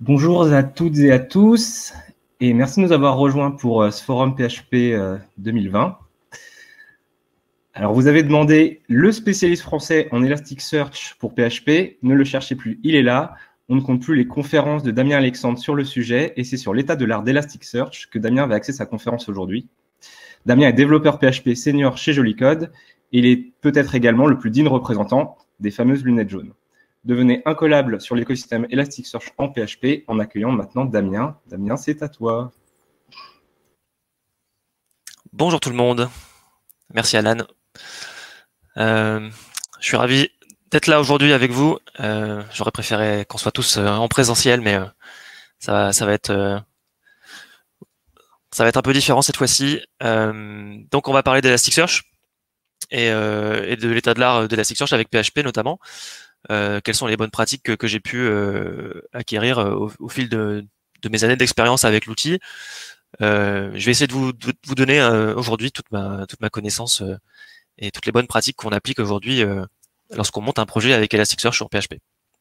Bonjour à toutes et à tous, et merci de nous avoir rejoints pour ce forum PHP 2020. Alors, vous avez demandé le spécialiste français en Elasticsearch pour PHP. Ne le cherchez plus, il est là. On ne compte plus les conférences de Damien Alexandre sur le sujet, et c'est sur l'état de l'art d'Elasticsearch que Damien va axer sa conférence aujourd'hui. Damien est développeur PHP senior chez Joli Code, et il est peut-être également le plus digne représentant des fameuses lunettes jaunes. Devenez incollable sur l'écosystème Elasticsearch en PHP en accueillant maintenant Damien. Damien, c'est à toi. Bonjour tout le monde. Merci Alan. Je suis ravi d'être là aujourd'hui avec vous. J'aurais préféré qu'on soit tous en présentiel, mais ça va être un peu différent cette fois-ci. Donc on va parler d'Elasticsearch et de l'état de l'art d'Elasticsearch avec PHP notamment. Quelles sont les bonnes pratiques que j'ai pu acquérir au fil de mes années d'expérience avec l'outil. Je vais essayer de vous donner aujourd'hui toute ma connaissance et toutes les bonnes pratiques qu'on applique aujourd'hui lorsqu'on monte un projet avec Elasticsearch sur PHP.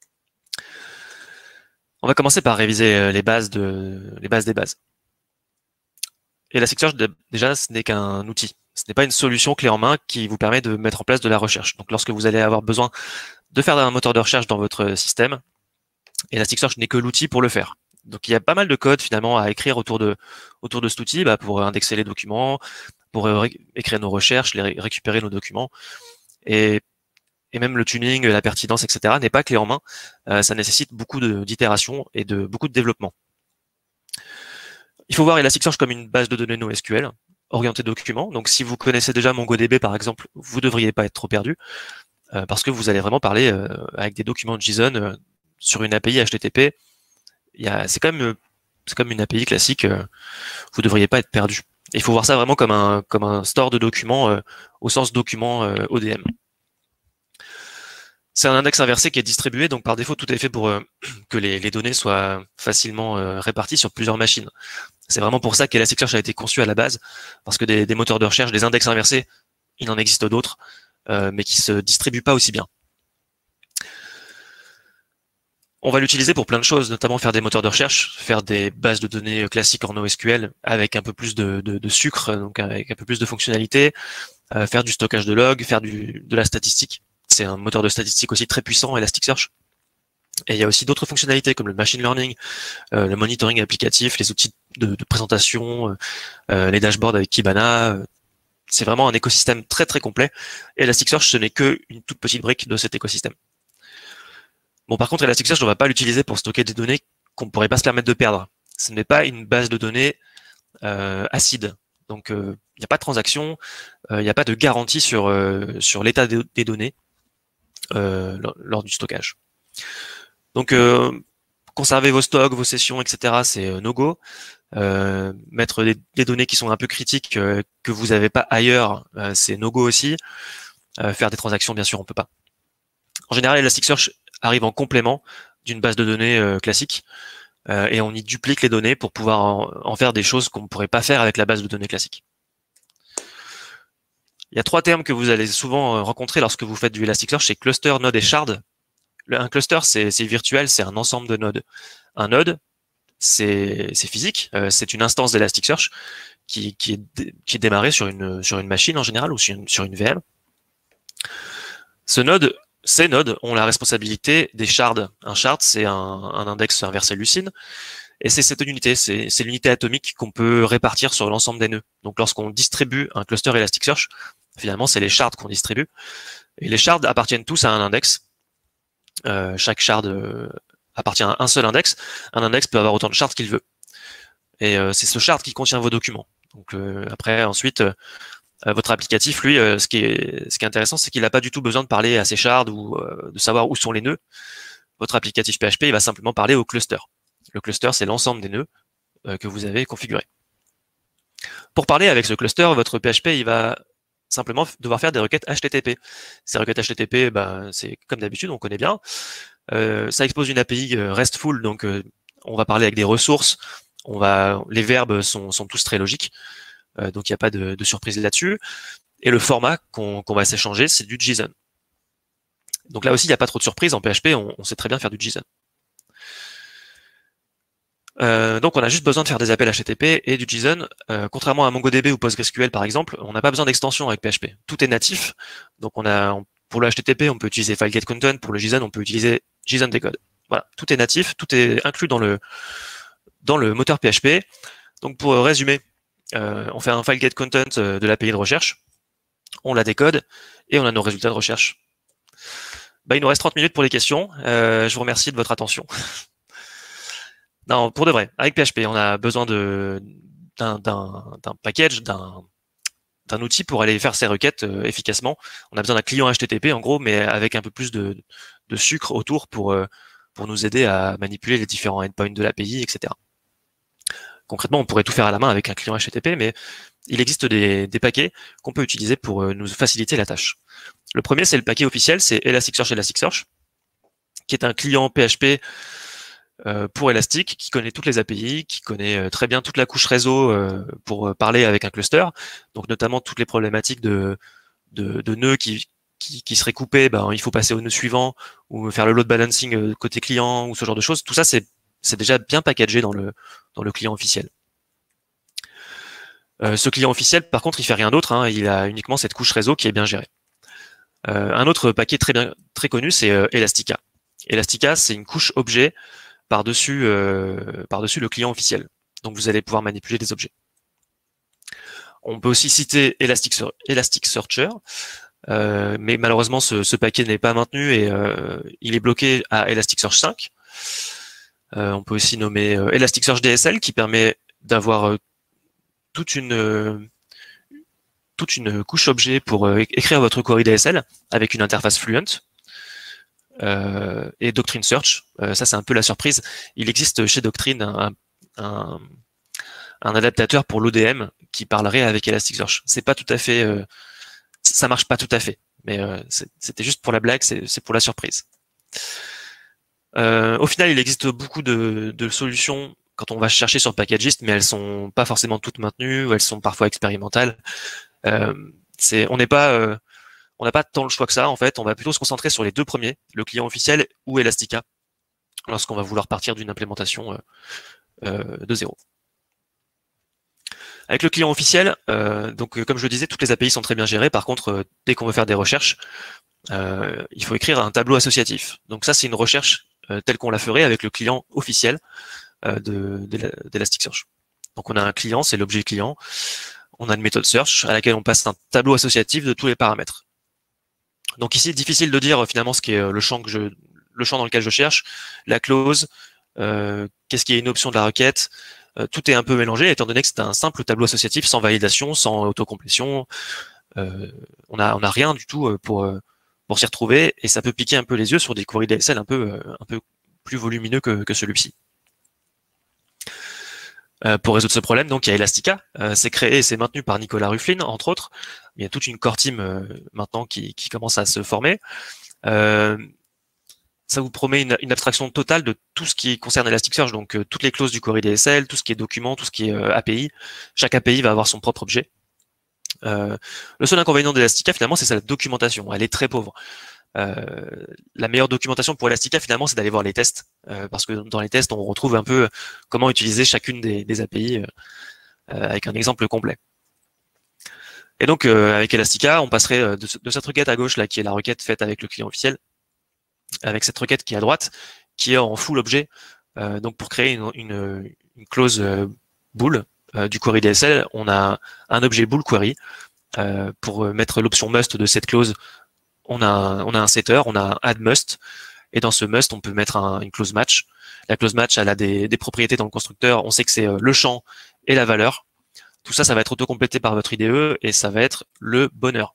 On va commencer par réviser les bases des bases. Elasticsearch, déjà, ce n'est qu'un outil. Ce n'est pas une solution clé en main qui vous permet de mettre en place de la recherche. Donc, lorsque vous allez avoir besoin de faire un moteur de recherche dans votre système, Elasticsearch n'est que l'outil pour le faire. Donc, il y a pas mal de code finalement à écrire autour de cet outil pour indexer les documents, pour écrire nos recherches, récupérer nos documents. Et même le tuning, la pertinence, etc. n'est pas clé en main. Ça nécessite beaucoup d'itérations et beaucoup de développement. Il faut voir Elasticsearch comme une base de données NoSQL orientée documents. Donc, si vous connaissez déjà MongoDB, par exemple, vous ne devriez pas être trop perdu parce que vous allez vraiment parler avec des documents de JSON sur une API HTTP. C'est comme une API classique. Vous ne devriez pas être perdu. Il faut voir ça vraiment comme un store de documents au sens document ODM. C'est un index inversé qui est distribué, donc par défaut, tout est fait pour que les données soient facilement réparties sur plusieurs machines. C'est vraiment pour ça qu'Elasticsearch a été conçu à la base, parce que des moteurs de recherche, des index inversés, il en existe d'autres, mais qui se distribuent pas aussi bien. On va l'utiliser pour plein de choses, notamment faire des moteurs de recherche, faire des bases de données classiques en NoSQL avec un peu plus de sucre, donc avec un peu plus de fonctionnalités, faire du stockage de logs, faire de la statistique. C'est un moteur de statistique aussi très puissant, Elasticsearch. Et il y a aussi d'autres fonctionnalités comme le machine learning, le monitoring applicatif, les outils de présentation, les dashboards avec Kibana. C'est vraiment un écosystème très très complet. Et Elasticsearch, ce n'est qu'une toute petite brique de cet écosystème. Bon, par contre, Elasticsearch, on ne va pas l'utiliser pour stocker des données qu'on ne pourrait pas se permettre de perdre. Ce n'est pas une base de données acide. Donc, il n'y a pas de transaction, il n'y a pas de garantie sur l'état des données lors du stockage. Donc, conserver vos stocks, vos sessions, etc., c'est no-go. Mettre des données qui sont un peu critiques que vous n'avez pas ailleurs, c'est no-go aussi. Faire des transactions, bien sûr, on peut pas. En général, Elasticsearch arrive en complément d'une base de données classique et on y duplique les données pour pouvoir en faire des choses qu'on ne pourrait pas faire avec la base de données classique. Il y a trois termes que vous allez souvent rencontrer lorsque vous faites du Elasticsearch, c'est cluster, node et shard. Un cluster, c'est virtuel, c'est un ensemble de nodes. Un node, c'est physique, c'est une instance d'Elasticsearch qui est démarrée sur une machine en général ou sur une VM. Ces nodes ont la responsabilité des shards. Un shard, c'est un index inversé Lucene, et c'est cette unité, c'est l'unité atomique qu'on peut répartir sur l'ensemble des nœuds. Donc lorsqu'on distribue un cluster Elasticsearch, finalement c'est les shards qu'on distribue, et les shards appartiennent tous à un index. Chaque shard appartient à un seul index. Un index peut avoir autant de shards qu'il veut. Et c'est ce shard qui contient vos documents. Donc après, ensuite, votre applicatif, lui, ce qui est intéressant, c'est qu'il n'a pas du tout besoin de parler à ces shards ou de savoir où sont les nœuds. Votre applicatif PHP, il va simplement parler au cluster. Le cluster, c'est l'ensemble des nœuds que vous avez configurés. Pour parler avec ce cluster, votre PHP, il va simplement devoir faire des requêtes HTTP. Ces requêtes HTTP, c'est comme d'habitude, on connaît bien. Ça expose une API RESTful, donc on va parler avec des ressources. Les verbes sont tous très logiques, donc il n'y a pas de surprise là-dessus. Et le format qu'on va s'échanger, c'est du JSON. Donc là aussi, il n'y a pas trop de surprise. En PHP, on sait très bien faire du JSON. Donc on a juste besoin de faire des appels HTTP et du JSON. Contrairement à MongoDB ou PostgreSQL par exemple, on n'a pas besoin d'extension avec PHP. Tout est natif. Donc pour le HTTP, on peut utiliser FileGetContent. Pour le JSON, on peut utiliser JSON Decode. Voilà, tout est natif, tout est inclus dans le moteur PHP. Donc pour résumer, on fait un FileGetContent de l'API de recherche, on la décode et on a nos résultats de recherche. Il nous reste 30 minutes pour les questions. Je vous remercie de votre attention. Non, pour de vrai, avec PHP, on a besoin d'un package, d'un outil pour aller faire ces requêtes efficacement. On a besoin d'un client HTTP en gros, mais avec un peu plus de sucre autour pour nous aider à manipuler les différents endpoints de l'API, etc. Concrètement, on pourrait tout faire à la main avec un client HTTP, mais il existe des paquets qu'on peut utiliser pour nous faciliter la tâche. Le premier, c'est le paquet officiel, c'est Elasticsearch, qui est un client PHP pour Elastic, qui connaît toutes les API, qui connaît très bien toute la couche réseau pour parler avec un cluster, donc notamment toutes les problématiques de nœuds qui seraient coupés, il faut passer au nœud suivant, ou faire le load balancing côté client, ou ce genre de choses. Tout ça, c'est déjà bien packagé dans le client officiel. Ce client officiel, par contre, il fait rien d'autre, hein, il a uniquement cette couche réseau qui est bien gérée. Un autre paquet très connu, c'est Elastica. Elastica, c'est une couche objet par-dessus le client officiel. Donc vous allez pouvoir manipuler des objets. On peut aussi citer Elasticsearcher, mais malheureusement ce paquet n'est pas maintenu et il est bloqué à Elasticsearch 5. On peut aussi nommer Elasticsearch DSL qui permet d'avoir toute une couche objet pour écrire votre query DSL avec une interface Fluent. Et Doctrine Search, ça c'est un peu la surprise. Il existe chez Doctrine un adaptateur pour l'ODM qui parlerait avec Elasticsearch. C'est pas tout à fait, ça marche pas tout à fait, mais c'était juste pour la blague, c'est pour la surprise. Au final, il existe beaucoup de solutions quand on va chercher sur Packagist, mais elles sont pas forcément toutes maintenues, ou elles sont parfois expérimentales. On n'a pas tant le choix que ça, en fait. On va plutôt se concentrer sur les deux premiers, le client officiel ou Elastica, lorsqu'on va vouloir partir d'une implémentation de zéro. Avec le client officiel, donc comme je le disais, toutes les API sont très bien gérées. Par contre, dès qu'on veut faire des recherches, il faut écrire un tableau associatif. Donc ça, c'est une recherche telle qu'on la ferait avec le client officiel d'Elasticsearch. Donc on a un client, c'est l'objet client. On a une méthode search à laquelle on passe un tableau associatif de tous les paramètres. Donc ici, difficile de dire finalement ce qui est le champ dans lequel je cherche, la clause, qu'est-ce qui est une option de la requête. Tout est un peu mélangé, étant donné que c'est un simple tableau associatif sans validation, sans autocomplétion. On a rien du tout pour s'y retrouver, et ça peut piquer un peu les yeux sur des queries DSL un peu plus volumineux que celui-ci. Pour résoudre ce problème, donc il y a Elastica, c'est créé et c'est maintenu par Nicolas Rufflin, entre autres. Il y a toute une core team maintenant qui commence à se former. Ça vous promet une abstraction totale de tout ce qui concerne Elasticsearch, donc toutes les clauses du query DSL, tout ce qui est document, tout ce qui est API. Chaque API va avoir son propre objet. Le seul inconvénient d'Elastica, finalement, c'est sa documentation. Elle est très pauvre. La meilleure documentation pour Elastica, finalement, c'est d'aller voir les tests, parce que dans les tests, on retrouve un peu comment utiliser chacune des API avec un exemple complet. Et donc, avec Elastica, on passerait de cette requête à gauche, là, qui est la requête faite avec le client officiel, avec cette requête qui est à droite, qui est en full objet. Donc, pour créer une clause bool du query DSL, on a un objet bool query. Pour mettre l'option must de cette clause, on a un setter, on a un add must, et dans ce must, on peut mettre une clause match. La clause match, elle a des propriétés dans le constructeur. On sait que c'est le champ et la valeur. Tout ça, ça va être autocomplété par votre IDE et ça va être le bonheur.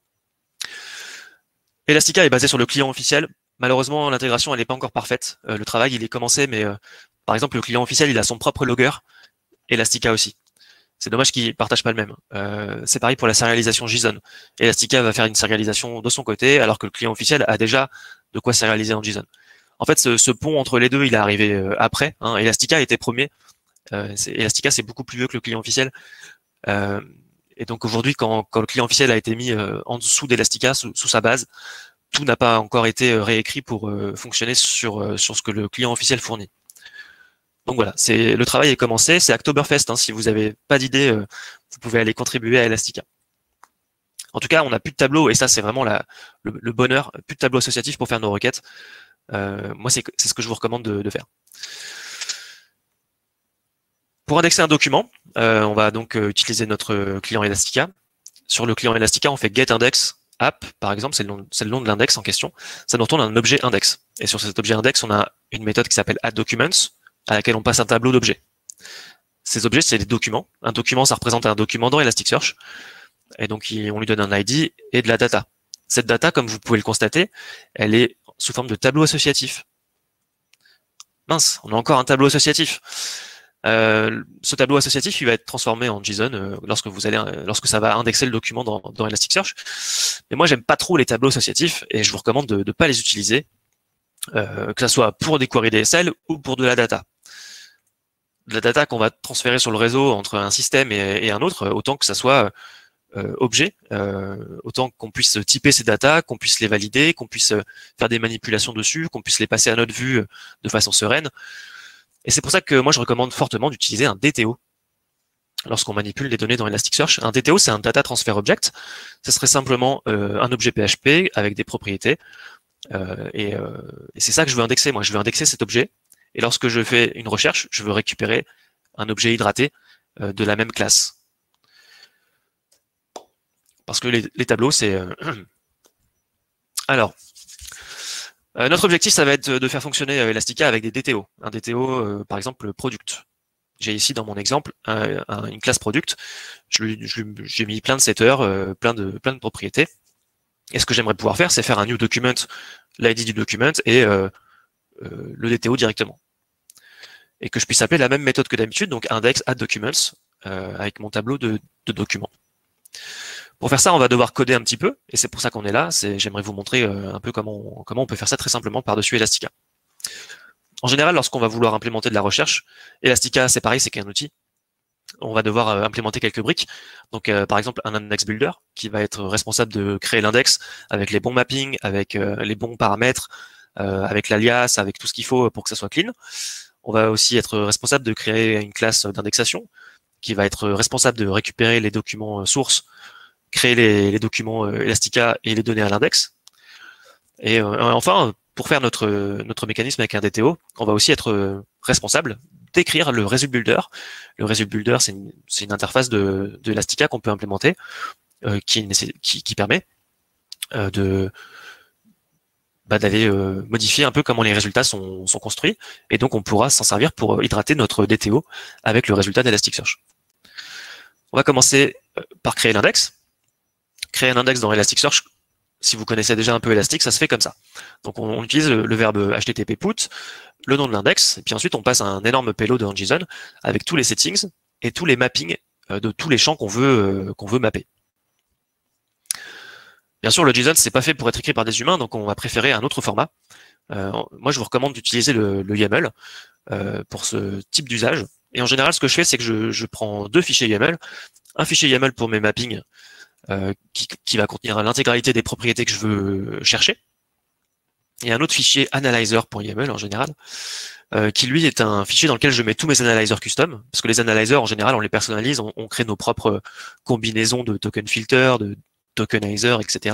Elastica est basé sur le client officiel. Malheureusement, l'intégration, elle n'est pas encore parfaite. Le travail, il est commencé, mais par exemple, le client officiel, il a son propre logger. Elastica aussi. C'est dommage qu'ils partagent pas le même. C'est pareil pour la sérialisation JSON. Elastica va faire une sérialisation de son côté, alors que le client officiel a déjà de quoi sérialiser en JSON. En fait, ce pont entre les deux, il est arrivé après. Hein. Elastica a été premier. Elastica, c'est beaucoup plus vieux que le client officiel. Et donc aujourd'hui, quand le client officiel a été mis en dessous d'Elastica, sous sa base, tout n'a pas encore été réécrit pour fonctionner sur ce que le client officiel fournit. Donc voilà, le travail est commencé, c'est Oktoberfest. Hein, si vous n'avez pas d'idée, vous pouvez aller contribuer à Elastica. En tout cas, on n'a plus de tableau, et ça c'est vraiment le bonheur, plus de tableau associatif pour faire nos requêtes. Moi, c'est ce que je vous recommande de faire. Pour indexer un document, on va donc utiliser notre client Elastica. Sur le client Elastica, on fait getIndexApp, par exemple, c'est le nom de l'index en question. Ça nous retourne un objet index. Et sur cet objet index, on a une méthode qui s'appelle addDocuments, à laquelle on passe un tableau d'objets. Ces objets, c'est des documents. Un document, ça représente un document dans Elasticsearch. Et donc, on lui donne un ID et de la data. Cette data, comme vous pouvez le constater, elle est sous forme de tableau associatif. Mince, on a encore un tableau associatif. Ce tableau associatif, il va être transformé en JSON lorsque ça va indexer le document dans Elasticsearch. Mais moi, j'aime pas trop les tableaux associatifs et je vous recommande de ne pas les utiliser, que ce soit pour des queries DSL ou pour de la data. De la data qu'on va transférer sur le réseau entre un système et un autre, autant que ça soit objet, autant qu'on puisse typer ces datas, qu'on puisse les valider, qu'on puisse faire des manipulations dessus, qu'on puisse les passer à notre vue de façon sereine. Et c'est pour ça que moi, je recommande fortement d'utiliser un DTO lorsqu'on manipule les données dans Elasticsearch. Un DTO, c'est un Data Transfer Object. Ce serait simplement un objet PHP avec des propriétés. Et c'est ça que je veux indexer. Moi, je veux indexer cet objet. Et lorsque je fais une recherche, je veux récupérer un objet hydraté de la même classe. Parce que les tableaux, c'est... Alors... notre objectif, ça va être de faire fonctionner Elastica avec des DTO. Un DTO, par exemple, product. J'ai ici dans mon exemple une classe product. J'ai mis plein de setters, plein de propriétés. Et ce que j'aimerais pouvoir faire, c'est faire un new document, l'ID du document et le DTO directement. Et que je puisse appeler la même méthode que d'habitude, donc index addDocuments avec mon tableau de documents. Pour faire ça, on va devoir coder un petit peu, et c'est pour ça qu'on est là. J'aimerais vous montrer un peu comment on peut faire ça très simplement par-dessus Elastica. En général, lorsqu'on va vouloir implémenter de la recherche, Elastica, c'est pareil, c'est qu'un outil. On va devoir implémenter quelques briques. Donc, par exemple, un index builder qui va être responsable de créer l'index avec les bons mappings, avec les bons paramètres, avec l'alias, avec tout ce qu'il faut pour que ça soit clean. On va aussi être responsable de créer une classe d'indexation qui va être responsable de récupérer les documents sources, créer les documents Elastica et les donner à l'index. Et enfin, pour faire notre mécanisme avec un DTO, on va aussi être responsable d'écrire le result builder. Le result builder, c'est une interface de Elastica qu'on peut implémenter qui permet d'aller modifier un peu comment les résultats sont construits. Et donc, on pourra s'en servir pour hydrater notre DTO avec le résultat d'Elasticsearch. On va commencer par créer l'index. Créer un index dans Elasticsearch, si vous connaissez déjà un peu Elastic, ça se fait comme ça. Donc on utilise le verbe HTTP put, le nom de l'index, et puis ensuite on passe un énorme payload en JSON avec tous les settings et tous les mappings de tous les champs qu'on veut mapper. Bien sûr, le JSON, c'est pas fait pour être écrit par des humains, donc on va préférer un autre format. Moi, je vous recommande d'utiliser le YAML pour ce type d'usage. Et en général, ce que je fais, c'est que je prends deux fichiers YAML, un fichier YAML pour mes mappings, qui va contenir l'intégralité des propriétés que je veux chercher, et un autre fichier analyzer.yml en général, qui lui est un fichier dans lequel je mets tous mes analyzers custom, parce que les analyzers en général on les personnalise, on crée nos propres combinaisons de token filter, de tokenizer, etc.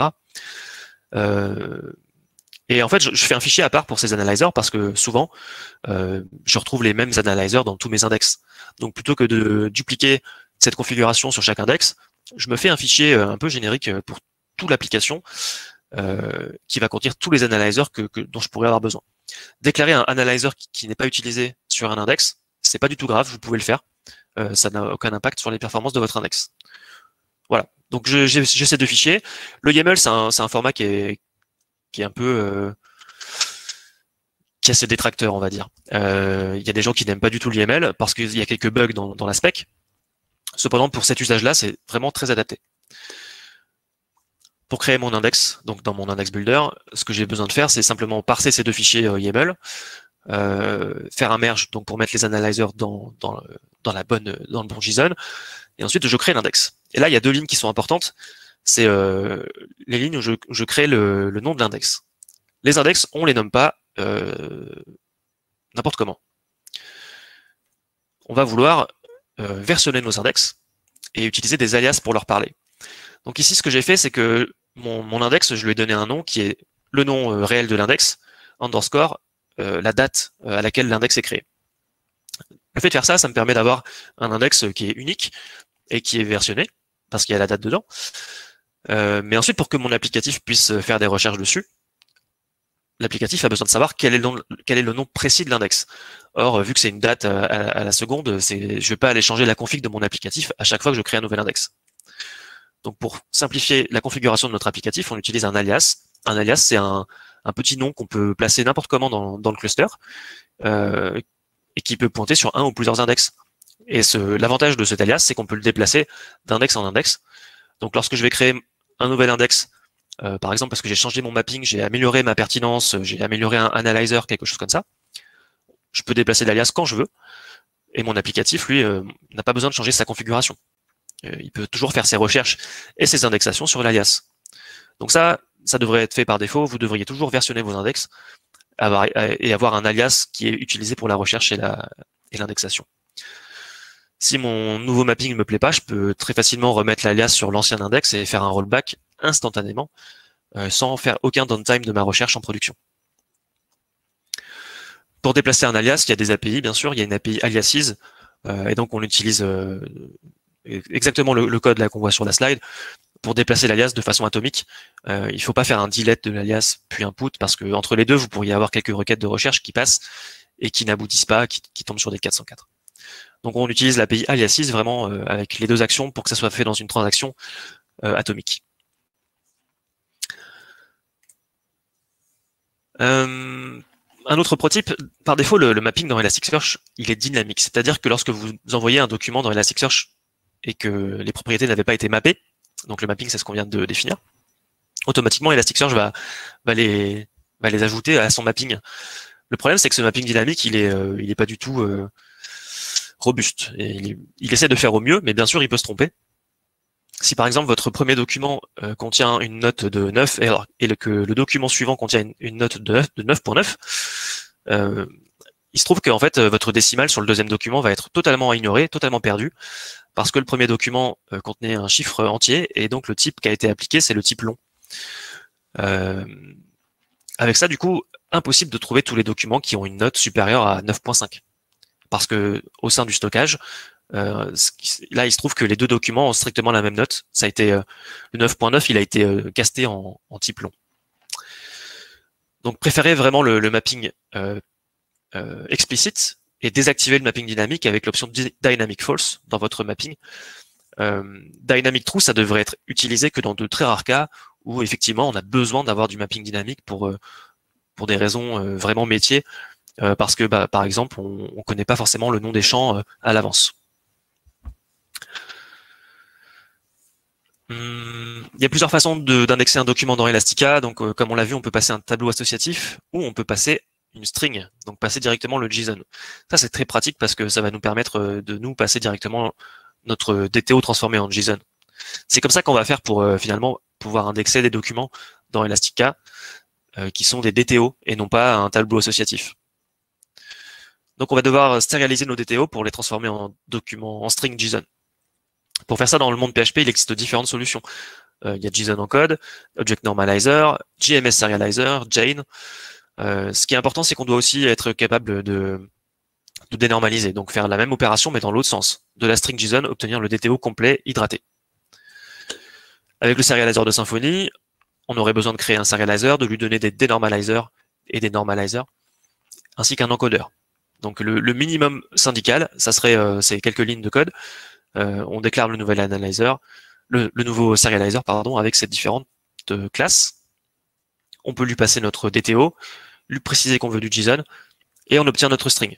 Et en fait je fais un fichier à part pour ces analyzers parce que souvent je retrouve les mêmes analyzers dans tous mes index. Donc plutôt que de dupliquer cette configuration sur chaque index, je me fais un fichier un peu générique pour toute l'application qui va contenir tous les analyzers dont je pourrais avoir besoin. Déclarer un analyzer qui n'est pas utilisé sur un index, c'est pas du tout grave, vous pouvez le faire. Ça n'a aucun impact sur les performances de votre index. Voilà. Donc j'ai ces deux fichiers. Le YAML, c'est un format qui est un peu qui a ses détracteurs, on va dire. Il y a des gens qui n'aiment pas du tout le YAML parce qu'il y a quelques bugs dans la spec. Cependant, pour cet usage-là, c'est vraiment très adapté. Pour créer mon index, donc dans mon index builder, ce que j'ai besoin de faire, c'est simplement parser ces deux fichiers YAML, faire un merge donc pour mettre les analyzers dans le bon JSON, et ensuite je crée l'index. Et là, il y a deux lignes qui sont importantes. C'est les lignes où je crée le nom de l'index. Les index, on les nomme pas n'importe comment. on va vouloir versionner nos index et utiliser des alias pour leur parler. Donc ici, ce que j'ai fait, c'est que mon index, je lui ai donné un nom qui est le nom réel de l'index, underscore, la date à laquelle l'index est créé. Le fait de faire ça, ça me permet d'avoir un index qui est unique et qui est versionné, parce qu'il y a la date dedans. Mais ensuite, pour que mon applicatif puisse faire des recherches dessus, l'applicatif a besoin de savoir quel est le nom précis de l'index. Or, vu que c'est une date à la seconde, je ne vais pas aller changer la config de mon applicatif à chaque fois que je crée un nouvel index. Donc, pour simplifier la configuration de notre applicatif, on utilise un alias. Un alias, c'est un petit nom qu'on peut placer n'importe comment dans le cluster et qui peut pointer sur un ou plusieurs index. Et l'avantage de cet alias, c'est qu'on peut le déplacer d'index en index. Donc, lorsque je vais créer un nouvel index, par exemple parce que j'ai changé mon mapping, j'ai amélioré ma pertinence, j'ai amélioré un analyzer, quelque chose comme ça, je peux déplacer l'alias quand je veux. Et mon applicatif, lui, n'a pas besoin de changer sa configuration. Il peut toujours faire ses recherches et ses indexations sur l'alias. Donc ça devrait être fait par défaut. Vous devriez toujours versionner vos index et avoir un alias qui est utilisé pour la recherche et l'indexation. Si mon nouveau mapping ne me plaît pas, je peux très facilement remettre l'alias sur l'ancien index et faire un rollback instantanément sans faire aucun downtime de ma recherche en production. Pour déplacer un alias, il y a des API, bien sûr. Il y a une API aliases et donc on utilise exactement le code là qu'on voit sur la slide pour déplacer l'alias de façon atomique. Il ne faut pas faire un delete de l'alias puis un put parce que entre les deux, vous pourriez avoir quelques requêtes de recherche qui passent et qui n'aboutissent pas, qui tombent sur des 404. Donc on utilise l'API aliases vraiment avec les deux actions pour que ça soit fait dans une transaction atomique. Un autre prototype, par défaut, le mapping dans Elasticsearch, il est dynamique. C'est-à-dire que lorsque vous envoyez un document dans Elasticsearch et que les propriétés n'avaient pas été mappées, donc le mapping, c'est ce qu'on vient de définir, automatiquement, Elasticsearch va les ajouter à son mapping. Le problème, c'est que ce mapping dynamique, il est pas du tout robuste. Et il essaie de faire au mieux, mais bien sûr, il peut se tromper. Si par exemple votre premier document contient une note de 9 et que le document suivant contient une note de 9.9, il se trouve qu'en fait votre décimale sur le deuxième document va être totalement ignorée, totalement perdue, parce que le premier document contenait un chiffre entier et donc le type qui a été appliqué, c'est le type long. Avec ça, du coup, impossible de trouver tous les documents qui ont une note supérieure à 9.5. Parce que au sein du stockage, là, il se trouve que les deux documents ont strictement la même note. Ça a été le 9.9, il a été casté en type long. Donc, préférez vraiment le mapping explicite et désactiver le mapping dynamique avec l'option Dynamic False dans votre mapping. Dynamic True, ça devrait être utilisé que dans de très rares cas où effectivement on a besoin d'avoir du mapping dynamique pour des raisons vraiment métiers, parce que par exemple on connaît pas forcément le nom des champs à l'avance. Il y a plusieurs façons d'indexer un document dans Elastica. Donc, comme on l'a vu, on peut passer un tableau associatif ou on peut passer une string, donc passer directement le JSON. Ça, c'est très pratique parce que ça va nous permettre de nous passer directement notre DTO transformé en JSON. C'est comme ça qu'on va faire pour finalement pouvoir indexer des documents dans Elastica qui sont des DTO et non pas un tableau associatif. Donc, on va devoir stérialiser nos DTO pour les transformer en documents en string JSON. Pour faire ça dans le monde PHP, il existe différentes solutions. Il y a JSON Encode, Object Normalizer, JMS Serializer, Jane. Ce qui est important, c'est qu'on doit aussi être capable de dénormaliser, donc faire la même opération mais dans l'autre sens. De la string JSON, obtenir le DTO complet hydraté. Avec le serializer de Symfony, on aurait besoin de créer un serializer, de lui donner des denormalizers et des normalizers, ainsi qu'un encodeur. Donc le minimum syndical, ça serait ces quelques lignes de code. On déclare le nouvel analyzer, le nouveau serializer, pardon, avec ces différentes classes. On peut lui passer notre DTO, lui préciser qu'on veut du JSON, et on obtient notre string.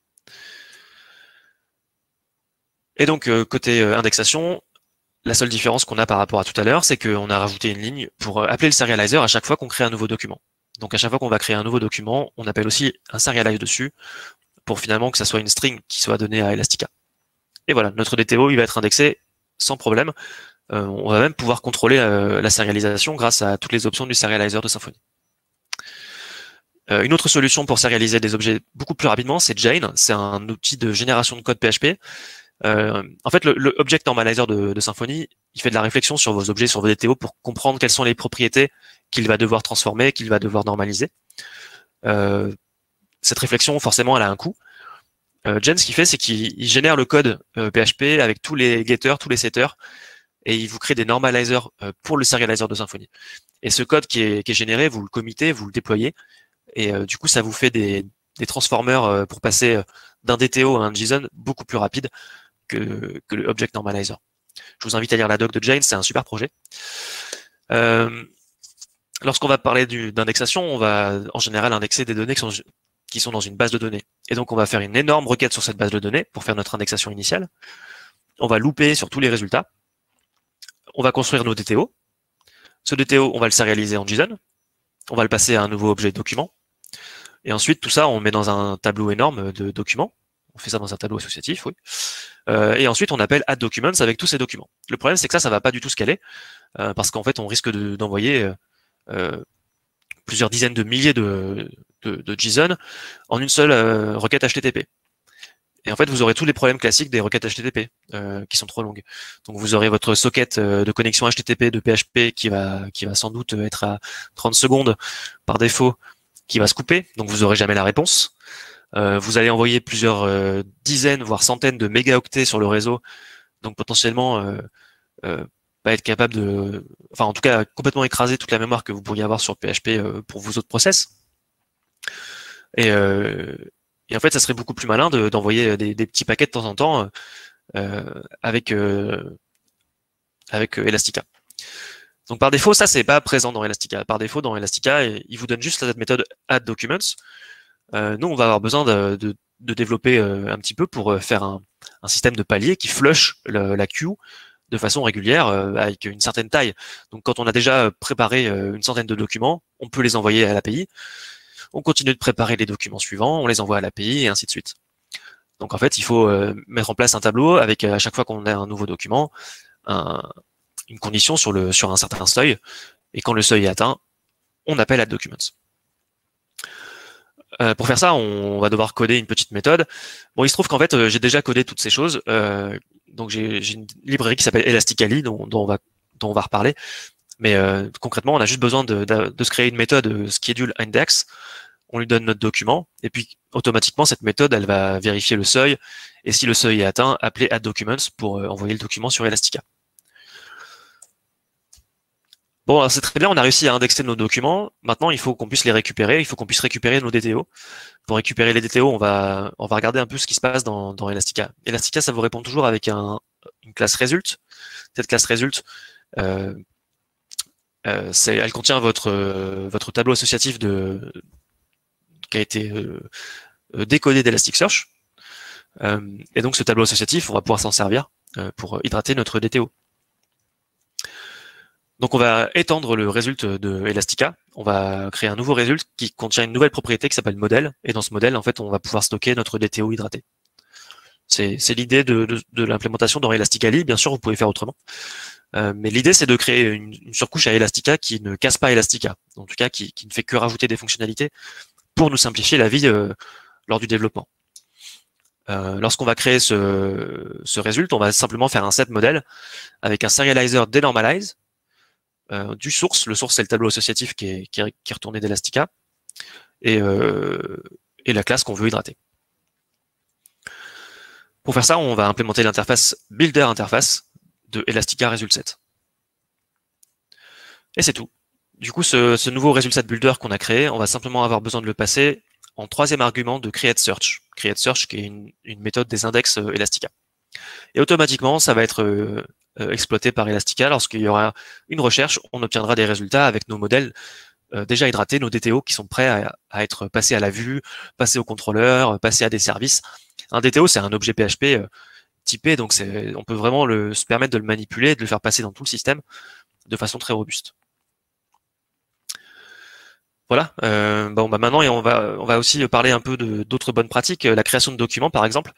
Et donc, côté indexation, la seule différence qu'on a par rapport à tout à l'heure, c'est qu'on a rajouté une ligne pour appeler le serializer à chaque fois qu'on crée un nouveau document. Donc, à chaque fois qu'on va créer un nouveau document, on appelle aussi un serialize dessus, pour finalement que ça soit une string qui soit donnée à Elastica. Et voilà, notre DTO, il va être indexé sans problème. On va même pouvoir contrôler la sérialisation grâce à toutes les options du serializer de Symfony. Une autre solution pour sérialiser des objets beaucoup plus rapidement, c'est Jane. C'est un outil de génération de code PHP. En fait, le Object Normalizer de Symfony, il fait de la réflexion sur vos objets, sur vos DTO pour comprendre quelles sont les propriétés qu'il va devoir transformer, qu'il va devoir normaliser. Cette réflexion, forcément, elle a un coût. Jane, ce qu'il fait, c'est qu'il génère le code PHP avec tous les getters, tous les setters, et il vous crée des normalizers pour le serializer de Symfony. Et ce code qui est généré, vous le committez, vous le déployez, et du coup, ça vous fait des transformers pour passer d'un DTO à un JSON beaucoup plus rapide que le Object Normalizer. Je vous invite à lire la doc de Jane, c'est un super projet. Lorsqu'on va parler d'indexation, on va en général indexer des données qui sont dans une base de données. Et donc, on va faire une énorme requête sur cette base de données pour faire notre indexation initiale. On va looper sur tous les résultats. On va construire nos DTO. Ce DTO, on va le serialiser en JSON. On va le passer à un nouveau objet document. Et ensuite, tout ça, on met dans un tableau énorme de documents. On fait ça dans un tableau associatif, oui. Et ensuite, on appelle add documents avec tous ces documents. Le problème, c'est que ça va pas du tout scaler, parce qu'en fait, on risque d'envoyer plusieurs dizaines de milliers de JSON en une seule requête HTTP. Et en fait, vous aurez tous les problèmes classiques des requêtes HTTP qui sont trop longues. Donc, vous aurez votre socket de connexion HTTP de PHP qui va sans doute être à 30 secondes par défaut, qui va se couper. Donc, vous aurez jamais la réponse. Vous allez envoyer plusieurs dizaines, voire centaines de mégaoctets sur le réseau. Donc, potentiellement, pas être capable de, enfin, en tout cas, complètement écraser toute la mémoire que vous pourriez avoir sur PHP pour vos autres process. Et en fait, ça serait beaucoup plus malin d'envoyer des petits paquets de temps en temps avec Elastica. Donc par défaut, ça c'est pas présent dans Elastica. Par défaut, dans Elastica, il vous donne juste cette méthode add documents. Nous, on va avoir besoin de développer un petit peu pour faire un système de palier qui flush la queue de façon régulière avec une certaine taille. Donc quand on a déjà préparé une centaine de documents, on peut les envoyer à l'API. On continue de préparer les documents suivants, on les envoie à l'API et ainsi de suite. Donc en fait, il faut mettre en place un tableau avec à chaque fois qu'on a un nouveau document, une condition sur un certain seuil. Et quand le seuil est atteint, on appelle add documents. Pour faire ça, on va devoir coder une petite méthode. Bon, il se trouve qu'en fait, j'ai déjà codé toutes ces choses. Donc j'ai une librairie qui s'appelle Elastically dont on va reparler. Mais concrètement, on a juste besoin de se créer une méthode schedule index. On lui donne notre document et puis automatiquement cette méthode, elle va vérifier le seuil. Et si le seuil est atteint, appeler add documents pour envoyer le document sur Elastica. Bon, alors c'est très bien, on a réussi à indexer nos documents. Maintenant, il faut qu'on puisse les récupérer. Il faut qu'on puisse récupérer nos DTO. Pour récupérer les DTO, on va regarder un peu ce qui se passe dans Elastica. Elastica, ça vous répond toujours avec une classe result. Cette classe result, elle contient votre tableau associatif qui a été décodé d'Elasticsearch. Et donc, ce tableau associatif, on va pouvoir s'en servir pour hydrater notre DTO. Donc on va étendre le result de Elastica, on va créer un nouveau result qui contient une nouvelle propriété qui s'appelle modèle, et dans ce modèle, en fait, on va pouvoir stocker notre DTO hydraté. C'est l'idée de l'implémentation dans Elastically, bien sûr, vous pouvez faire autrement. Mais l'idée, c'est de créer une surcouche à Elastica qui ne casse pas Elastica, en tout cas qui ne fait que rajouter des fonctionnalités pour nous simplifier la vie lors du développement. Lorsqu'on va créer ce result, on va simplement faire un set modèle avec un serializer denormalize, du source. Le source, c'est le tableau associatif qui est retourné d'Elastica et la classe qu'on veut hydrater. Pour faire ça, on va implémenter l'interface builder interface de Elastica result set. Et c'est tout. Du coup, ce nouveau result set builder qu'on a créé, on va simplement avoir besoin de le passer en troisième argument de create search. Create search qui est une méthode des index Elastica. Et automatiquement, ça va être exploité par Elastica. Lorsqu'il y aura une recherche, on obtiendra des résultats avec nos modèles déjà hydratés, nos DTO qui sont prêts à être passés à la vue, passés au contrôleur, passés à des services. Un DTO, c'est un objet PHP typé, donc on peut vraiment se permettre de le manipuler, de le faire passer dans tout le système de façon très robuste. Voilà. Bon, bah maintenant, on va aussi parler un peu d'autres bonnes pratiques. La création de documents, par exemple.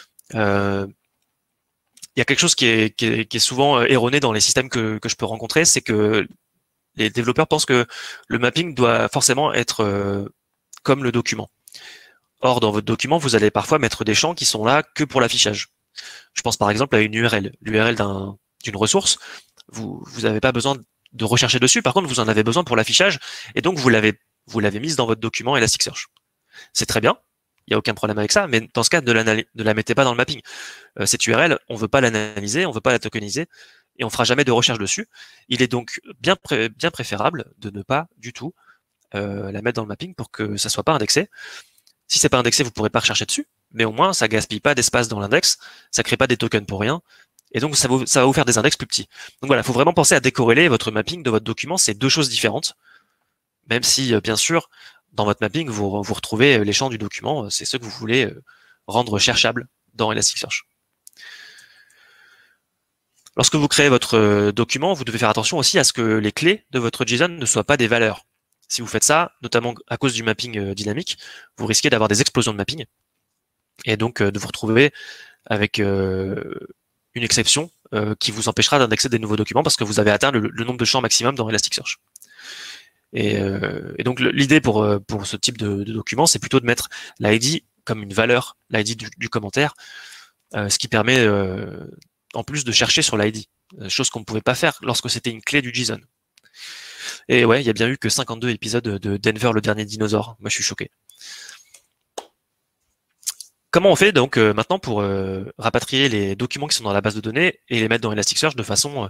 Il y a quelque chose qui est souvent erroné dans les systèmes que je peux rencontrer, c'est que les développeurs pensent que le mapping doit forcément être comme le document. Or, dans votre document, vous allez parfois mettre des champs qui sont là que pour l'affichage. Je pense par exemple à une URL. L'URL d'une ressource, vous n'avez pas besoin de rechercher dessus. Par contre, vous en avez besoin pour l'affichage, et donc vous l'avez mise dans votre document Elasticsearch. C'est très bien, il n'y a aucun problème avec ça, mais dans ce cas, ne la mettez pas dans le mapping. Cette URL, on ne veut pas l'analyser, on ne veut pas la tokeniser, et on ne fera jamais de recherche dessus. Il est donc bien préférable de ne pas du tout la mettre dans le mapping pour que ça ne soit pas indexé. Si c'est pas indexé, vous ne pourrez pas rechercher dessus, mais au moins ça gaspille pas d'espace dans l'index, ça crée pas des tokens pour rien, et donc ça va vous faire des index plus petits. Donc voilà, il faut vraiment penser à décorréler votre mapping de votre document, c'est deux choses différentes, même si bien sûr, dans votre mapping, vous retrouvez les champs du document, c'est ceux que vous voulez rendre cherchables dans Elasticsearch. Lorsque vous créez votre document, vous devez faire attention aussi à ce que les clés de votre JSON ne soient pas des valeurs. Si vous faites ça, notamment à cause du mapping dynamique, vous risquez d'avoir des explosions de mapping et donc de vous retrouver avec une exception qui vous empêchera d'indexer des nouveaux documents parce que vous avez atteint le nombre de champs maximum dans Elasticsearch. Et donc l'idée pour ce type de document, c'est plutôt de mettre l'ID comme une valeur, l'ID du commentaire, ce qui permet en plus de chercher sur l'ID, chose qu'on ne pouvait pas faire lorsque c'était une clé du JSON. Et ouais, il y a bien eu que 52 épisodes de Denver, le dernier dinosaure. Moi, je suis choqué. Comment on fait donc maintenant pour rapatrier les documents qui sont dans la base de données et les mettre dans Elasticsearch de façon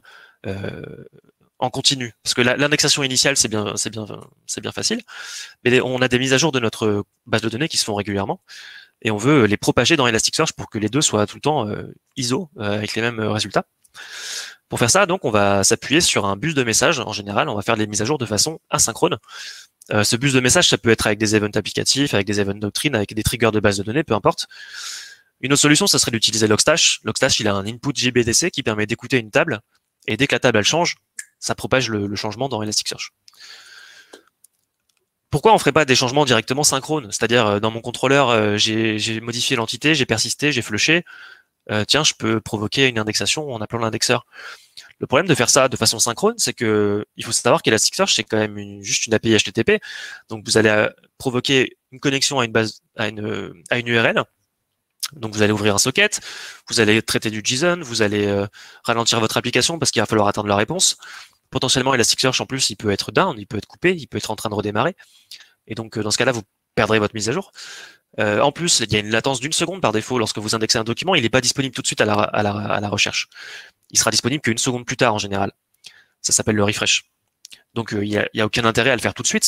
en continu? Parce que l'indexation initiale, c'est bien facile, mais on a des mises à jour de notre base de données qui se font régulièrement et on veut les propager dans Elasticsearch pour que les deux soient tout le temps ISO avec les mêmes résultats. Pour faire ça, donc, on va s'appuyer sur un bus de messages. En général, on va faire les mises à jour de façon asynchrone. Ce bus de messages, ça peut être avec des events applicatifs, avec des events doctrines, avec des triggers de base de données, peu importe. Une autre solution, ça serait d'utiliser Logstash. Logstash, il a un input JBDC qui permet d'écouter une table, et dès que la table elle change, ça propage le changement dans Elasticsearch. Pourquoi on ferait pas des changements directement synchrones? C'est-à-dire, dans mon contrôleur, j'ai modifié l'entité, j'ai persisté, j'ai flushé. Tiens, je peux provoquer une indexation en appelant l'indexeur. Le problème de faire ça de façon synchrone, c'est que il faut savoir qu'Elasticsearch, c'est quand même juste une API HTTP. Donc, vous allez provoquer une connexion à une URL. Donc, vous allez ouvrir un socket, vous allez traiter du JSON, vous allez ralentir votre application parce qu'il va falloir attendre la réponse. Potentiellement, Elasticsearch, en plus, il peut être down, il peut être coupé, il peut être en train de redémarrer. Et donc, dans ce cas-là, vous perdrez votre mise à jour. En plus, il y a une latence d'1 seconde par défaut lorsque vous indexez un document, il n'est pas disponible tout de suite à la recherche. Il sera disponible qu'une seconde plus tard en général. Ça s'appelle le refresh. Donc il y a aucun intérêt à le faire tout de suite,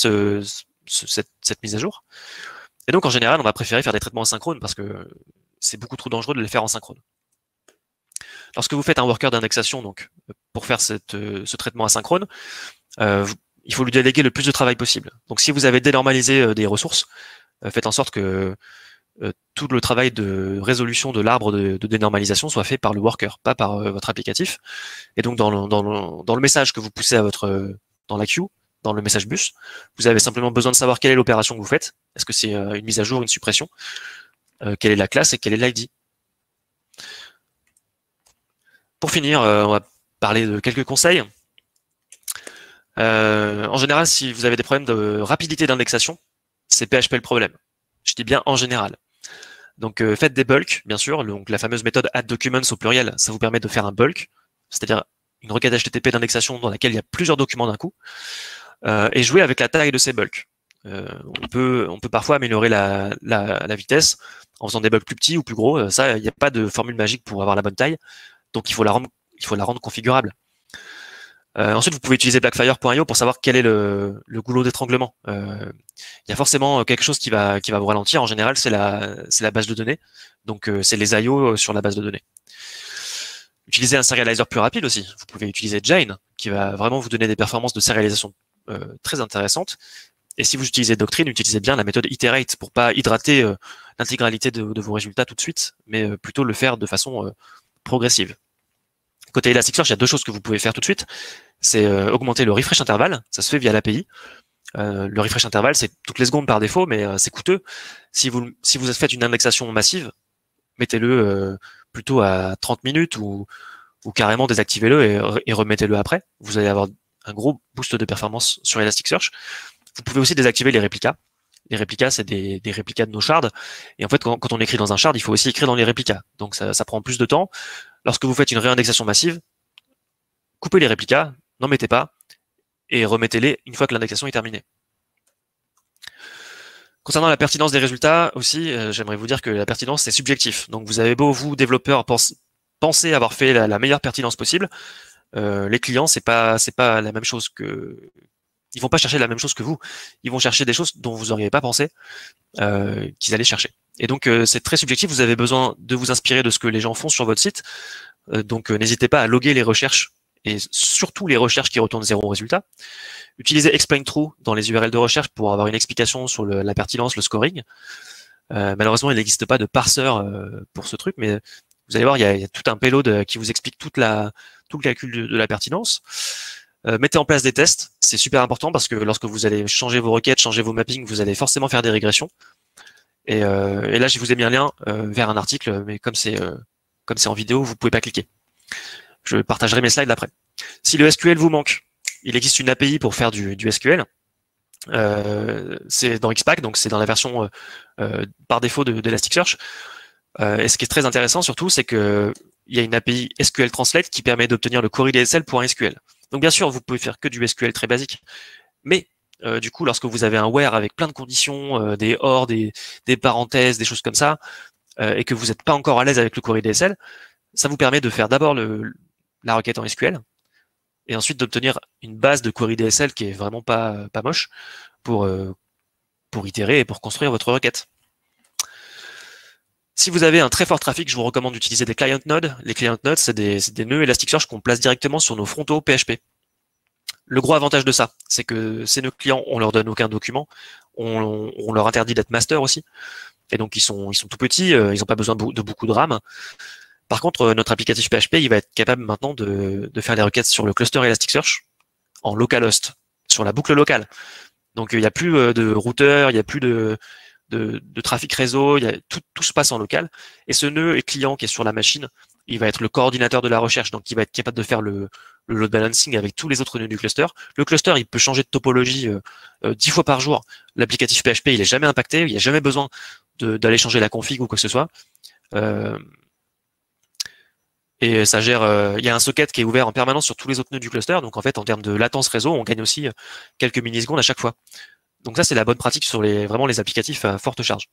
cette mise à jour. Et donc en général, on va préférer faire des traitements asynchrones parce que c'est beaucoup trop dangereux de les faire en synchrone. Lorsque vous faites un worker d'indexation, donc pour faire ce traitement asynchrone, il faut lui déléguer le plus de travail possible. Donc si vous avez dénormalisé des ressources, faites en sorte que tout le travail de résolution de l'arbre de dénormalisation soit fait par le worker, pas par votre applicatif. Et donc dans le message que vous poussez dans la queue, dans le message bus, vous avez simplement besoin de savoir quelle est l'opération que vous faites. Est-ce que c'est une mise à jour, une suppression, quelle est la classe et quel est l'ID. Pour finir, on va parler de quelques conseils. En général, si vous avez des problèmes de rapidité d'indexation, c'est PHP le problème. Je dis bien en général. Donc faites des bulks, bien sûr. Donc la fameuse méthode add_documents au pluriel, ça vous permet de faire un bulk, c'est-à-dire une requête HTTP d'indexation dans laquelle il y a plusieurs documents d'un coup, et jouer avec la taille de ces bulks. On peut parfois améliorer la vitesse en faisant des bulks plus petits ou plus gros. Ça, il n'y a pas de formule magique pour avoir la bonne taille. Donc il faut la rendre configurable. Ensuite, vous pouvez utiliser Blackfire.io pour savoir quel est le goulot d'étranglement. Il y a forcément quelque chose qui va vous ralentir. En général, c'est la base de données. Donc, c'est les I/O sur la base de données. Utilisez un serializer plus rapide aussi. Vous pouvez utiliser Jane, qui va vraiment vous donner des performances de sérialisation très intéressantes. Et si vous utilisez Doctrine, utilisez bien la méthode iterate pour pas hydrater l'intégralité de vos résultats tout de suite, mais plutôt le faire de façon progressive. Côté Elasticsearch, il y a deux choses que vous pouvez faire tout de suite. C'est augmenter le refresh intervalle. Ça se fait via l'API. Le refresh intervalle, c'est toutes les secondes par défaut, mais c'est coûteux. Si vous faites une indexation massive, mettez-le plutôt à 30 minutes ou carrément désactivez-le et remettez-le après. Vous allez avoir un gros boost de performance sur Elasticsearch. Vous pouvez aussi désactiver les réplicas. Les réplicas, c'est des réplicas de nos shards. Et en fait, quand on écrit dans un shard, il faut aussi écrire dans les réplicas. Donc ça prend plus de temps. Lorsque vous faites une réindexation massive, coupez les réplicas, n'en mettez pas, et remettez-les une fois que l'indexation est terminée. Concernant la pertinence des résultats aussi, j'aimerais vous dire que la pertinence, c'est subjectif. Donc vous avez beau, vous, développeurs, penser avoir fait la meilleure pertinence possible, les clients, c'est pas la même chose que... Ils vont pas chercher la même chose que vous. Ils vont chercher des choses dont vous n'auriez pas pensé qu'ils allaient chercher. Et donc, c'est très subjectif. Vous avez besoin de vous inspirer de ce que les gens font sur votre site. Donc, n'hésitez pas à loguer les recherches et surtout les recherches qui retournent 0 résultat. Utilisez Explain True dans les URL de recherche pour avoir une explication sur la pertinence, le scoring. Malheureusement, il n'existe pas de parseur pour ce truc, mais vous allez voir, il y a tout un payload qui vous explique tout le calcul de la pertinence. Mettez en place des tests, c'est super important parce que lorsque vous allez changer vos requêtes, changer vos mappings, vous allez forcément faire des régressions. Et là, je vous ai mis un lien vers un article, mais comme c'est en vidéo, vous pouvez pas cliquer. Je partagerai mes slides après. Si le SQL vous manque, il existe une API pour faire du SQL. C'est dans XPack, donc c'est dans la version par défaut d'Elasticsearch. Et ce qui est très intéressant surtout, c'est que il y a une API SQL Translate qui permet d'obtenir le query DSL pour un SQL. Donc bien sûr, vous pouvez faire que du SQL très basique, mais du coup, lorsque vous avez un where avec plein de conditions, des or, des parenthèses, des choses comme ça, et que vous n'êtes pas encore à l'aise avec le query DSL, ça vous permet de faire d'abord la requête en SQL, et ensuite d'obtenir une base de query DSL qui est vraiment pas moche pour itérer et pour construire votre requête. Si vous avez un très fort trafic, je vous recommande d'utiliser des client nodes. Les client nodes, c'est des nœuds Elasticsearch qu'on place directement sur nos frontaux PHP. Le gros avantage de ça, c'est que ces nœuds clients, on leur donne aucun document, on leur interdit d'être master aussi, et donc ils sont tout petits, ils n'ont pas besoin de beaucoup de RAM. Par contre, notre applicatif PHP, il va être capable maintenant de faire les requêtes sur le cluster Elasticsearch en localhost, sur la boucle locale. Donc il n'y a plus de routeur, il n'y a plus de trafic réseau, tout se passe en local. Et ce nœud client qui est sur la machine, il va être le coordinateur de la recherche, donc il va être capable de faire le load balancing avec tous les autres nœuds du cluster. Le cluster, il peut changer de topologie 10 fois par jour. L'applicatif PHP, il est jamais impacté, il n'y a jamais besoin d'aller changer la config ou quoi que ce soit. Et ça gère, il y a un socket qui est ouvert en permanence sur tous les autres nœuds du cluster, donc en fait, en termes de latence réseau, on gagne aussi quelques millisecondes à chaque fois. Donc ça, c'est la bonne pratique sur vraiment les applicatifs à forte charge.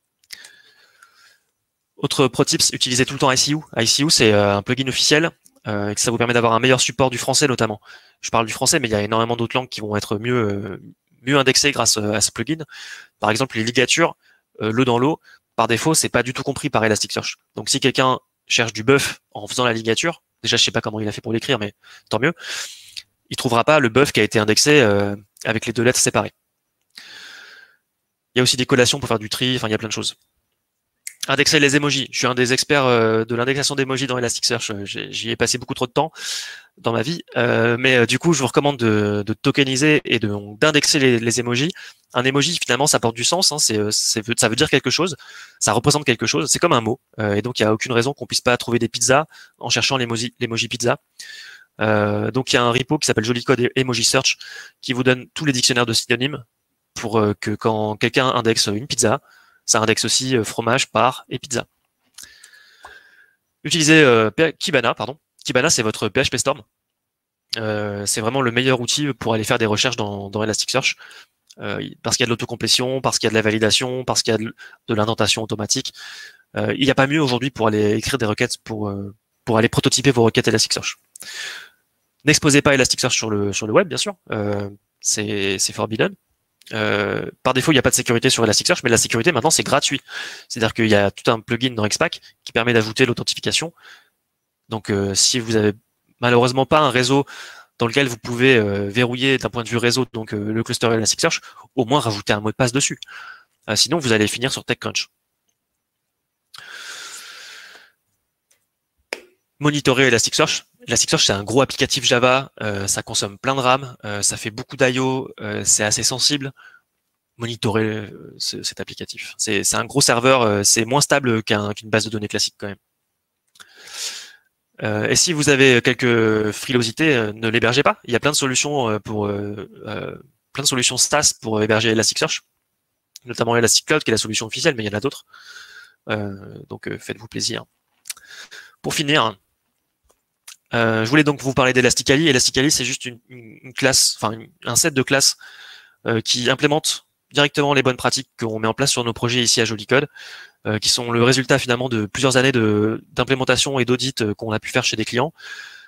Autre pro tips, utilisez tout le temps ICU. ICU, c'est un plugin officiel et ça vous permet d'avoir un meilleur support du français notamment. Je parle du français, mais il y a énormément d'autres langues qui vont être mieux indexées grâce à ce plugin. Par exemple, les ligatures, le dans l'eau, par défaut, c'est pas du tout compris par Elasticsearch. Donc si quelqu'un cherche du buff en faisant la ligature, déjà je sais pas comment il a fait pour l'écrire, mais tant mieux, il trouvera pas le buff qui a été indexé avec les 2 lettres séparées. Il y a aussi des collations pour faire du tri, enfin il y a plein de choses. Indexer les emojis. Je suis un des experts de l'indexation d'emojis dans Elasticsearch. J'y ai passé beaucoup trop de temps dans ma vie. Mais du coup, je vous recommande de tokeniser et d'indexer les emojis. Un emoji, finalement, ça porte du sens. Hein, ça veut dire quelque chose. Ça représente quelque chose. C'est comme un mot. Et donc, il n'y a aucune raison qu'on puisse pas trouver des pizzas en cherchant l'emoji pizza. Donc, il y a un repo qui s'appelle Jolicode Emoji Search qui vous donne tous les dictionnaires de synonymes pour que quand quelqu'un indexe une pizza, ça indexe aussi fromage, part et pizza. Utilisez Kibana, pardon. Kibana, c'est votre PHP Storm. C'est vraiment le meilleur outil pour aller faire des recherches dans Elasticsearch. Parce qu'il y a de l'autocomplétion, parce qu'il y a de la validation, parce qu'il y a de l'indentation automatique. Il n'y a pas mieux aujourd'hui pour aller écrire des requêtes, pour aller prototyper vos requêtes Elasticsearch. N'exposez pas Elasticsearch sur le web, bien sûr. C'est forbidden. Par défaut, il n'y a pas de sécurité sur Elasticsearch, mais la sécurité maintenant c'est gratuit. C'est-à-dire qu'il y a tout un plugin dans XPack qui permet d'ajouter l'authentification. Donc si vous avez malheureusement pas un réseau dans lequel vous pouvez verrouiller d'un point de vue réseau donc le cluster Elasticsearch, au moins rajouter un mot de passe dessus. Sinon vous allez finir sur TechCrunch. Monitorer Elasticsearch. Elasticsearch, c'est un gros applicatif Java, ça consomme plein de RAM, ça fait beaucoup d'IO, c'est assez sensible. Monitorer cet applicatif. C'est un gros serveur, c'est moins stable qu'une base de données classique quand même. Et si vous avez quelques frilosités, ne l'hébergez pas. Il y a plein de solutions plein de solutions SaaS pour héberger Elasticsearch. notamment Elastic Cloud qui est la solution officielle, mais il y en a d'autres. Donc faites-vous plaisir. Pour finir, je voulais donc vous parler d'Elastically. Elastically, c'est juste une classe, enfin un set de classes qui implémente directement les bonnes pratiques qu'on met en place sur nos projets ici à Joli Code, qui sont le résultat finalement de plusieurs années d'implémentation et d'audit qu'on a pu faire chez des clients.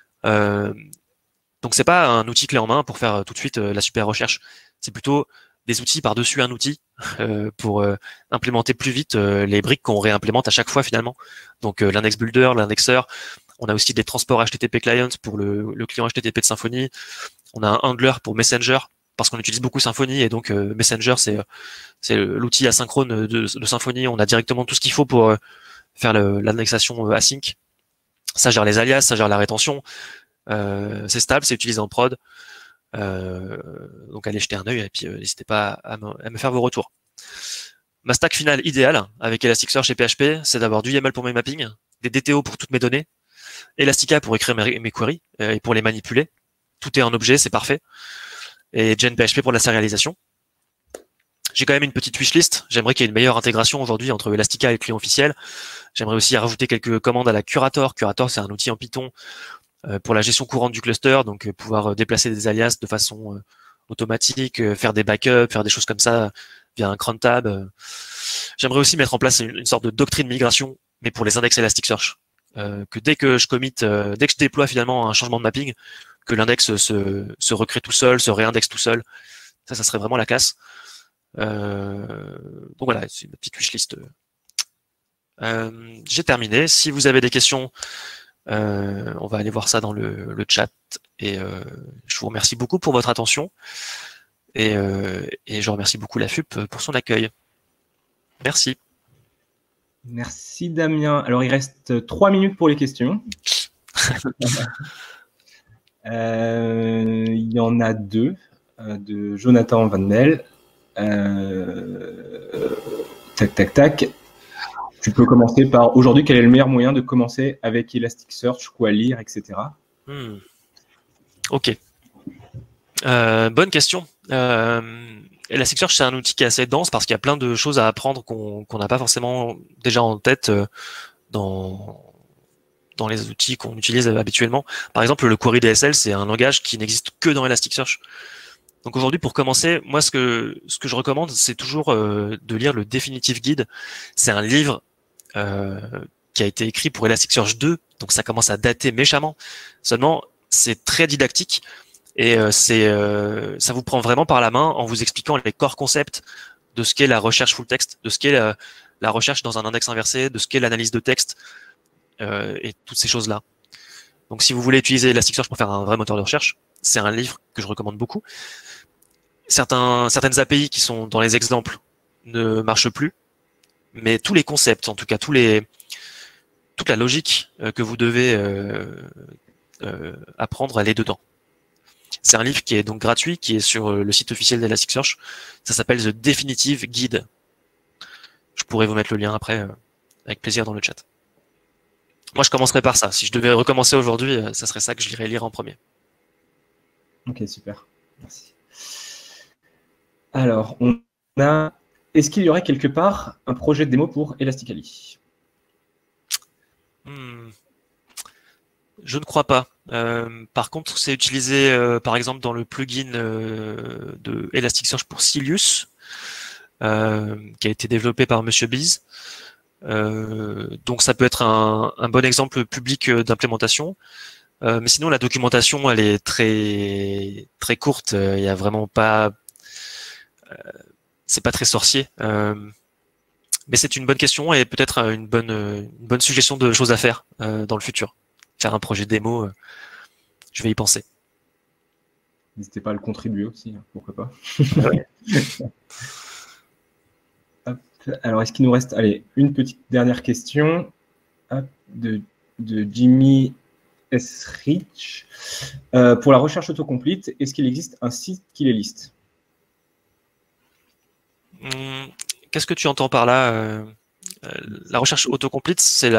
Donc c'est pas un outil clé en main pour faire tout de suite la super recherche. C'est plutôt des outils par-dessus un outil pour implémenter plus vite les briques qu'on réimplémente à chaque fois finalement. Donc l'index builder, l'indexeur. On a aussi des transports HTTP clients pour le client HTTP de Symfony. On a un handler pour Messenger parce qu'on utilise beaucoup Symfony et donc Messenger c'est l'outil asynchrone de Symfony. On a directement tout ce qu'il faut pour faire l'indexation async. Ça gère les alias, ça gère la rétention. C'est stable, c'est utilisé en prod. Donc allez jeter un œil et puis n'hésitez pas à me faire vos retours. Ma stack finale idéale avec Elasticsearch et PHP, c'est d'avoir du YAML pour mes mappings, des DTO pour toutes mes données, Elastica pour écrire mes queries et pour les manipuler. Tout est en objet, c'est parfait. Et GenPHP pour la sérialisation. J'ai quand même une petite wishlist. J'aimerais qu'il y ait une meilleure intégration aujourd'hui entre Elastica et le client officiel. J'aimerais aussi rajouter quelques commandes à la Curator. Curator, c'est un outil en Python pour la gestion courante du cluster, donc pouvoir déplacer des alias de façon automatique, faire des backups, faire des choses comme ça via un cron tab. J'aimerais aussi mettre en place une sorte de doctrine migration, mais pour les index Elasticsearch. Que dès que je déploie finalement un changement de mapping, que l'index se recrée tout seul, se réindexe tout seul. Ça serait vraiment la classe. Donc voilà, c'est une petite wishlist. J'ai terminé. Si vous avez des questions, on va aller voir ça dans le chat. Et je vous remercie beaucoup pour votre attention. Et je remercie beaucoup la FUP pour son accueil. Merci. Merci Damien. Alors il reste 3 minutes pour les questions. Il y en a 2 de Jonathan Van Mel. Tac. Tu peux commencer par aujourd'hui, quel est le meilleur moyen de commencer avec Elasticsearch, quoi lire, etc. Ok. Bonne question. Elasticsearch, c'est un outil qui est assez dense parce qu'il y a plein de choses à apprendre qu'on n'a pas forcément déjà en tête dans les outils qu'on utilise habituellement. Par exemple, le query DSL, c'est un langage qui n'existe que dans Elasticsearch. Donc aujourd'hui, pour commencer, moi, ce que je recommande, c'est toujours de lire le Definitive Guide. C'est un livre qui a été écrit pour Elasticsearch 2, donc ça commence à dater méchamment. Seulement, c'est très didactique et ça vous prend vraiment par la main en vous expliquant les core concepts de ce qu'est la recherche full text, de ce qu'est la recherche dans un index inversé, de ce qu'est l'analyse de texte et toutes ces choses-là. Donc si vous voulez utiliser Elasticsearch pour faire un vrai moteur de recherche, c'est un livre que je recommande beaucoup. Certaines API qui sont dans les exemples ne marchent plus, mais tous les concepts, en tout cas toute la logique que vous devez apprendre, elle est dedans. C'est un livre qui est donc gratuit, qui est sur le site officiel d'Elasticsearch. Ça s'appelle The Definitive Guide. Je pourrais vous mettre le lien après, avec plaisir dans le chat. Moi, je commencerai par ça. Si je devais recommencer aujourd'hui, ça serait ça que je irais lire en premier. Ok, super. Merci. Alors, est-ce qu'il y aurait quelque part un projet de démo pour Elastically? Je ne crois pas. Par contre, c'est utilisé par exemple dans le plugin de Elasticsearch pour Silius, qui a été développé par Monsieur Biz. Donc ça peut être un bon exemple public d'implémentation. Mais sinon, la documentation, elle est très très courte. Il y a vraiment pas, c'est pas très sorcier. Mais c'est une bonne question et peut-être une bonne suggestion de choses à faire dans le futur. Faire un projet démo, je vais y penser. N'hésitez pas à le contribuer aussi, pourquoi pas. Hop. Alors, est-ce qu'il nous reste une petite dernière question de Jimmy S. Rich. Pour la recherche autocomplete, est-ce qu'il existe un site qui les liste? Qu'est-ce que tu entends par là? La recherche autocomplete, c'est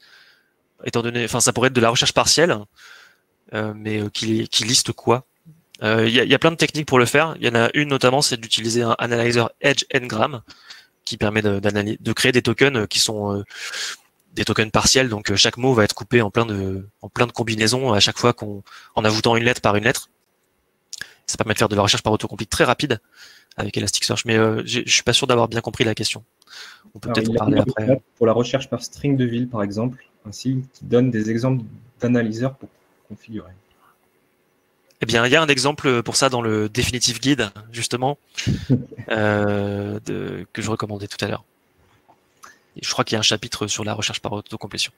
étant donné, enfin, ça pourrait être de la recherche partielle, mais qui liste quoi? Il y a plein de techniques pour le faire. Il y en a une notamment, c'est d'utiliser un analyzer Edge Ngram qui permet de créer des tokens qui sont des tokens partiels. Donc chaque mot va être coupé en plein de combinaisons à chaque fois en ajoutant une lettre par une lettre. Ça permet de faire de la recherche par autocomplete très rapide avec Elasticsearch. Mais je suis pas sûr d'avoir bien compris la question. On peut peut-être en parler après. Pour la recherche par string de ville, par exemple, ainsi qui donne des exemples d'analyseurs pour configurer. Eh bien, il y a un exemple pour ça dans le Definitive Guide, justement, que je recommandais tout à l'heure. Je crois qu'il y a un chapitre sur la recherche par autocomplétion.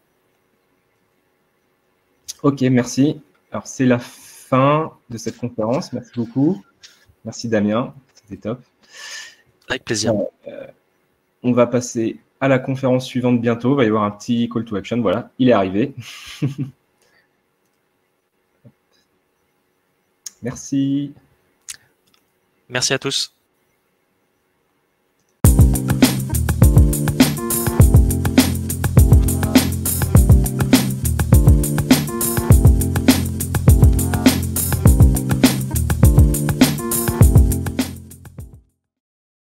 Ok, merci. Alors, c'est la fin de cette conférence. Merci beaucoup. Merci Damien, c'était top. Avec plaisir. On va passer à la conférence suivante bientôt. Il va y avoir un petit call to action. Voilà, il est arrivé. Merci. Merci à tous.